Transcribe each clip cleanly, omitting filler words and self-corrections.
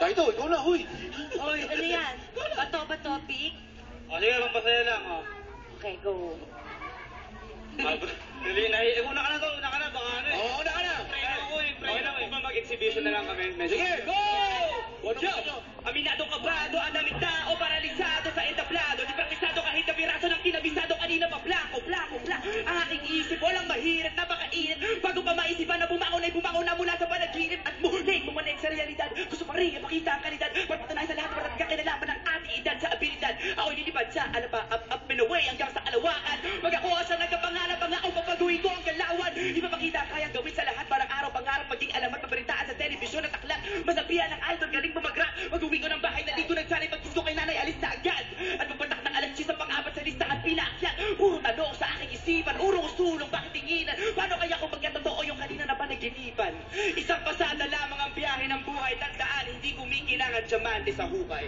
Tayo, ikaw na, huy. Oy, ano yan? Bato ba topic? O sige, pampasaya lang, o. Okay, go. Dali na, una ka na to, una ka na, baka ano eh. Oo, una ka na. Pray lang ako eh, pray lang. Kung mag-exhibition na lang kami. Sige, go! Aminado kabrado, ang daming tao, paralisado sa entablado. Di praktisado kahit na piraso ng kinabisado, kanina pa blanco. Ang aking isip, walang mahirap, napakainit. Bago pa maisipan na bumangon ay bumangon na mula sa panaginip. At muling bumanig sa realidad. Gusto pa rin makita ang kalidad. Pagpatunayan sa lahat, walang kakinalaman ng ating edad sa abilidad. Ako'y nilipad sa alapa, up and away hanggang sa alawaan. Magakuha sa nagkapangarap, ang ako papaguhin ko ang galawan. Ipapakita kayang gawin sa lahat, parang araw pangarap, maging alamat, mabaritaan sa telebisyon at aklat. Masabihan ng idol, galing bumagra. Mag-uwi ko ng bahay na dito nagsanay, pag-kiss ko kay nanay, alis na agad. At pagpatak ng alas 10 sa pang-apat sa listahan, pinaakyat. Puro tanong sa aking isipan, urong sulong, bakit tinginan? Paano kaya kung magkatotoo yung kanina na panaginipan? Isang pasada lamang ang biyahe ng buhay, tandaan, hindi kumikinangan diamante sa hukay.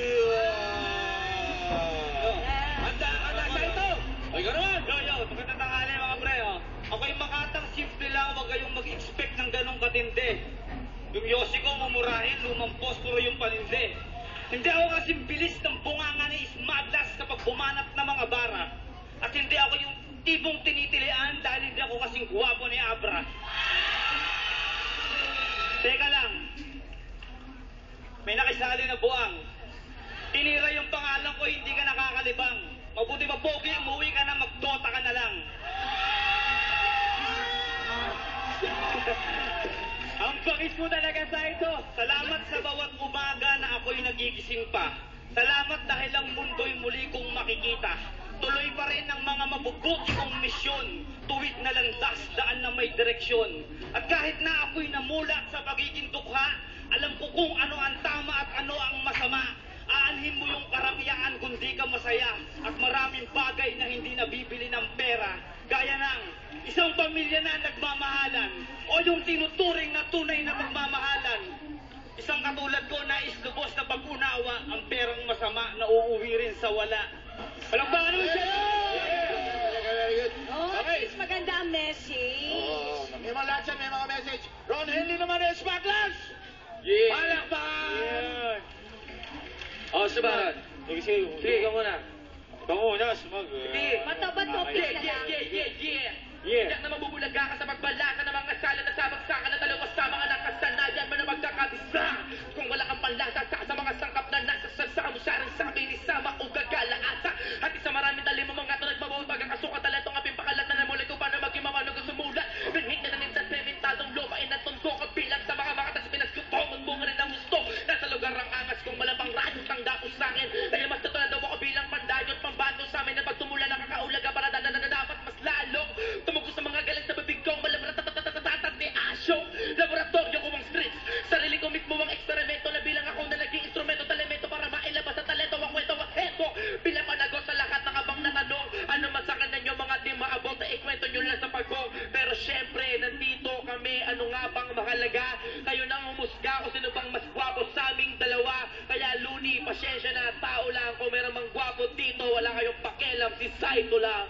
Handa ka na sa ito. Ay, ka naman. Yo, magandang tanghali mga pre, oh. Ako'y makatang simple lang, huwag kayong mag-expect ng ganong katindi. Yung yosi ko mamurahin, lumang posporo yung palinde. Hindi ako kasing bilis ng bunganga ni Ismadlas kapag bumanat na mga bara. At hindi ako yung tipong tinitilian dahil hindi ako kasing guwapo ni Abra. Teka lang, may nakisali na buwang. Tinira yung pangalan ko, hindi ka nakakalibang. Mabuti ba, Pogi, umuwi ka na, magdota ka na lang. Ang bangis mo talaga sa ito. Salamat sa bawat umaga na ako'y nagigising pa. Salamat dahil ang mundo'y muli kong makikita. Tuloy pa rin ang mga mabubuti kong misyon. Tuwid na landas, daan na may direksyon. At kahit na ako'y namulat sa pagiging dukha, alam ko kung ano ang tama at ano ang masama. Aanhin mo yung karamihan kung di ka masaya at maraming bagay na hindi nabibili ng pera. Gaya ng isang pamilya na nagmamahalan o yung tinuturing na tunay na pagmamahalan. Isang katulad ko na islubos na pag-unawa ang perang masama na uuwi rin sa wala. Walang ba naman siya? Very good. Oh, Okay. at least maganda ang message. Oo, may mga lahat siya, may mga message. Ron Henley naman ng Sparklers! Yeah. Palakpan! Oh, Subaran. Sige, ikaw muna. Ikaw muna, sumag. Bato ba topic na lang? Yeah. Tiyak na mabubulaga ka sa pagbalasa ng mga sala na sabagsakan na dalawa sa mga nakasanayan mo na magkakabisa. Kung wala kang panlasa sa mga sangkap na nasa sasamo sa rin sabi ni Sama o gagala ata. At isa maraming talim mo mga ito nagbabawi pagkakasukat talento ng aping pakalat na namulay ko paano maging mamano kung sumulat. Binhing na nanin sa sementadong lupain na tunko kabilang sa mga makatas pinaskutongon mo nga rin ang gusto. Nasa lugar ang angas kong malapang radyo tangda ko sa akin. Dahil mas totoo daw ako bilang pandayot pambato sa amin na pagtumula nakakaulaga para dala na dapat mas lalong tumugo sa mga galang sa bibig kong malabratatatatatatat ni Asyo. Laboratorio ko ang streets. Sarili ko mismo ang eksperimento na bilang ako na naging instrumento talemento para mailabas sa talento ang kwento ang eto. Bilang panagot sa lahat ng abang na tanong. Ano man sa kanila nyo mga di maabot na ikwento nyo lang sa pagkong. Pero syempre, nandito kami. Ano nga bang mahalaga? Kayo nang humusga kung sino bang mas gwapo sa aming dalawa. Kaya Luni, pasyensya na tao lang. Kung meron mang gwapo dito, wala kayong pakialam. Si Saito lang.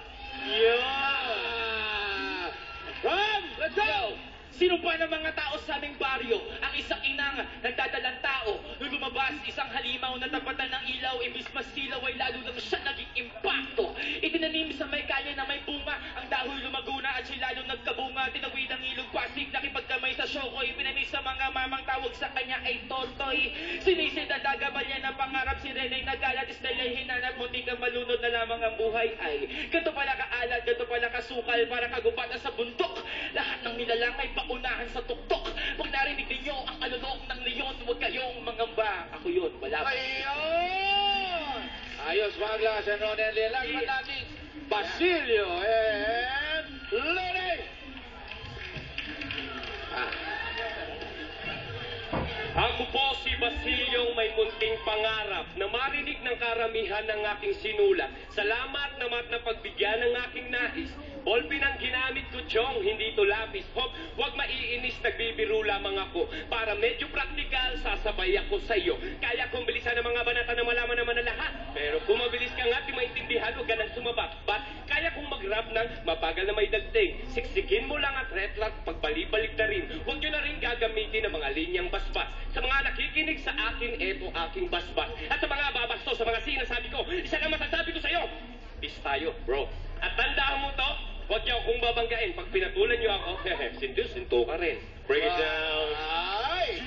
Yeah! Ron, let's go! Sino pa ng mga tao sa aming baryo? Ang isang inang nagdadalang tao. Nung lumabas, isang halimaw na tapatan ng ilaw. Imbis masilaw ay lalo lang siya naging impacto. Itinanim sa may kalye na may bunga. Ang dahon lumago na at siya lalo nagkabunga. Tinawid ang ilog pasig, nakipagkamay sa syokoy. Pinamis sa mga mamang tawag sa kanya ay Totoy. Sinisid ang dagabal niya ng pangarap. Si Renay nagalat, is dahil hinanap. Munti kang malunod na lamang ang buhay ay ganito pala kaalat, ganito pala kasukal. Para kagubatan sa bundok. Lahat ng nilalang ay unahan sa tuktok. Pag narinig ninyo ang alulong ng leon, huwag kayong mangamba. Ako yun, wala pa. Ayun! Ayos mga glass and Ron Henley. Last but not least, Basilio and Lene! Ako po si Basilio may munting pangarap na marinig ng karamihan ng aking sinulat. Salamat naman na pagbigyan ng aking nais. Ballpen ang ginamit ko, Chong, hindi to lapis. Hop, wag maiinis, nagbibiro lamang ako. Para medyo praktikal, sasabay ako sa iyo. Kaya kong bilisan ang mga banata na malaman naman na lahat. Pero kung mabilis ka nga, di maintindihan, huwag ka nang sumabak. Kaya kong mag-rap ng mabagal na may dagting. Siksikin mo lang at retlat, pagbalik-balik na rin. Huwag nyo na rin gagamitin ang mga linyang basbas. Sa mga nakikinig sa akin, eto aking basbas. At sa mga babasto, sa mga sinasabi ko, isa lang masasabi ko sa'yo, peace tayo, bro. At tandaan mo to, huwag niyo akong babanggain. Pag pinatulan niyo ako, sinto ka rin. Break it down. Ay!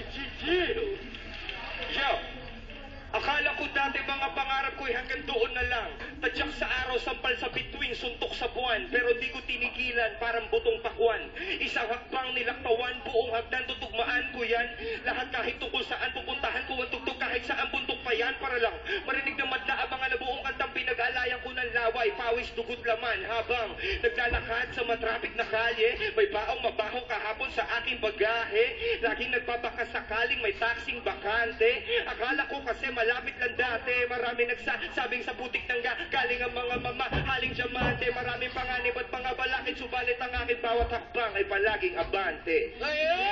Yo! Akala ko dati mga pangarap ko hanggang doon na lang. Tadyak sa araw, sampal sa bituin, suntok sa buwan. Pero di ko tinigilan, parang butong pakwan. Isang hakbang nilaktawan, buong hagdan, tutugmaan ko yan. Lahat kahit tungkol saan pupuntahan ko, ang tugtog kahit saan buntok pa yan. Para lang marinig na madla, abangan na buong kantang pinag-alayan ko ng laway. Pawis, dugot, laman, habang naglalakad sa matrapik na kalye. May baong mabaho kahapon sa aking bagahe. Laging nagpapakasakaling may taksing bakante. Akala ko kasi malapit lang dati. Marami nagsasabing sa putik ng galing ang mga mamahaling diamante. Maraming panganib at mga balakid. Subalit ang aking bawat hakbang ay palaging abante. Ayun!